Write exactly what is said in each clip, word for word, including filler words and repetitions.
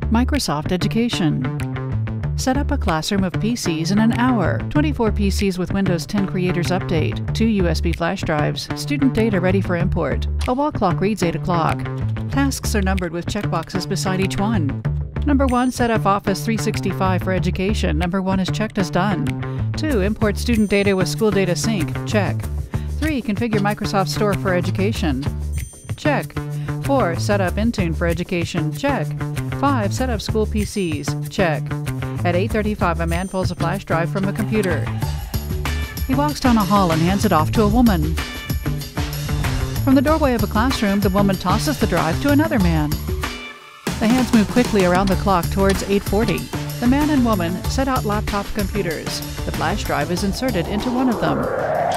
Microsoft Education. Set up a classroom of P Cs in an hour. twenty-four P Cs with Windows ten Creators Update. Two U S B flash drives. Student data ready for import. A wall clock reads eight o'clock. Tasks are numbered with checkboxes beside each one. Number one, set up Office three sixty-five for education. Number one is checked as done. Two, import student data with School Data Sync. Check. Three, configure Microsoft Store for education. Check. Four, set up Intune for education. Check. Five, set up School P Cs. Check. At eight thirty-five, a man pulls a flash drive from a computer. He walks down a hall and hands it off to a woman. From the doorway of a classroom, the woman tosses the drive to another man. The hands move quickly around the clock towards eight forty. The man and woman set out laptop computers. The flash drive is inserted into one of them.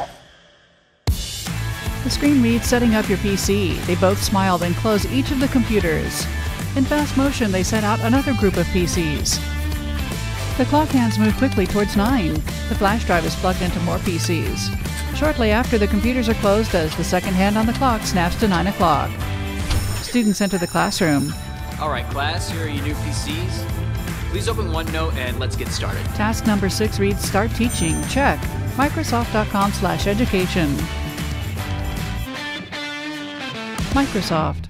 The screen reads, "Setting up your P C." They both smile, then close each of the computers. In fast motion, they set out another group of P Cs. The clock hands move quickly towards nine. The flash drive is plugged into more P Cs. Shortly after, the computers are closed as the second hand on the clock snaps to nine o'clock. Students enter the classroom. All right, class, here are your new P Cs. Please open OneNote and let's get started. Task number six reads, "Start teaching." Check. Microsoft.com slash education. Microsoft.